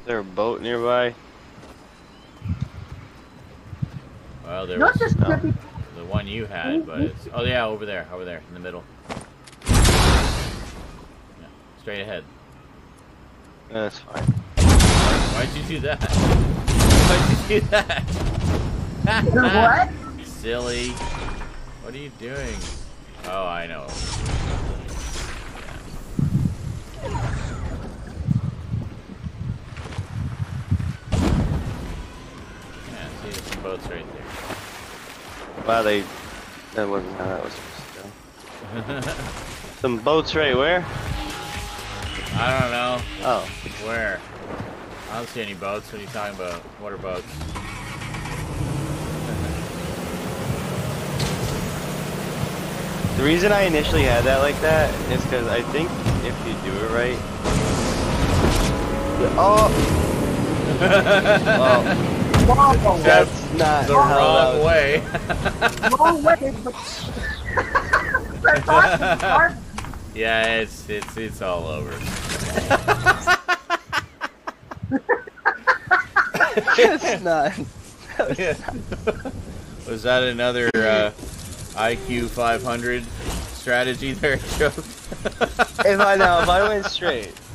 there a boat nearby? Well, there Not was just no. the one you had, but it's... Oh, yeah, over there, in the middle. Yeah, straight ahead. That's fine. Why'd you do that? Why'd you do that? What? Silly. What are you doing? Oh, I know. Yeah, see, there's some boats right there. Wow, that wasn't how that was supposed to go. Some boats right where? I don't know. Oh. Where? I don't see any boats. What are you talking about? What are boats? The reason I initially had that like that is because I think if you do it right... Oh! Well, that's not the how wrong way. Wrong way, but that's awesome. Yeah, it's all over. It's not. Was that another IQ 500 strategy there, Joe? If I went straight.